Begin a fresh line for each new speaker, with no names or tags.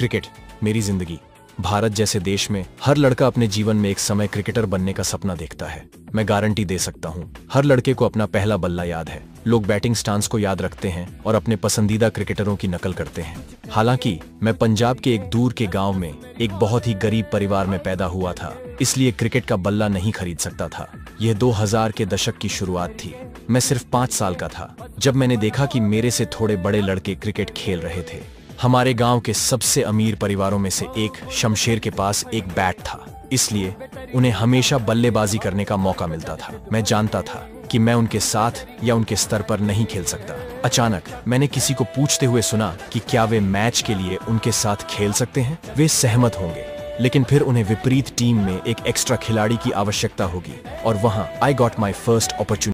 Cricket मेरी जिंदगी। भारत जैसे देश में हर लड़का अपने जीवन में एक समय क्रिकेटर बनने का सपना देखता है। मैं गारंटी दे सकता हूँ, हर लड़के को अपना पहला बल्ला याद है। लोग बैटिंग स्टांस को याद रखते हैं और अपने पसंदीदा क्रिकेटरों की नकल करते हैं। हालांकि मैं पंजाब के एक दूर के गांव में एक बहुत ही गरीब परिवार में पैदा हुआ था, इसलिए क्रिकेट का बल्ला नहीं खरीद सकता था। यह 2000 के दशक की शुरुआत थी। मैं सिर्फ 5 साल का था जब मैंने देखा कि मेरे से थोड़े बड़े लड़के क्रिकेट खेल रहे थे। हमारे गांव के सबसे अमीर परिवारों में से एक शमशेर के पास एक बैट था, इसलिए उन्हें हमेशा बल्लेबाजी करने का मौका मिलता था। मैं जानता था कि मैं उनके साथ या उनके स्तर पर नहीं खेल सकता। अचानक मैंने किसी को पूछते हुए सुना कि क्या वे मैच के लिए उनके साथ खेल सकते हैं। वे सहमत होंगे, लेकिन फिर उन्हें विपरीत टीम में एक एक्स्ट्रा खिलाड़ी की आवश्यकता होगी, और वहां I got my first opportunity.